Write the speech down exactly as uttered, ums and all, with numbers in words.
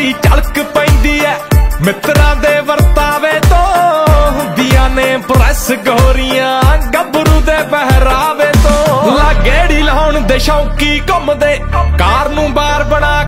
ਦੀ ਝਲਕ ਪੈਂਦੀ ਐ ਮਿੱਤਰਾਂ ਦੇ ਵਰਤਾਵੇ ਤੋਂ ਹੁੰਦੀਆਂ ਨੇ ਪ੍ਰੈਸ ਗੋਰੀਆਂ ਗੱਭਰੂ ਦੇ ਪਹਿਰਾਵੇ ਤੋਂ। ਲਾ ਗੇੜੀ ਲਾਉਣ ਦੇ ਸ਼ੌਂਕੀ ਘੁੰਮਦੇ ਕਾਰ ਨੂੰ ਬਾਰ ਬਣਾ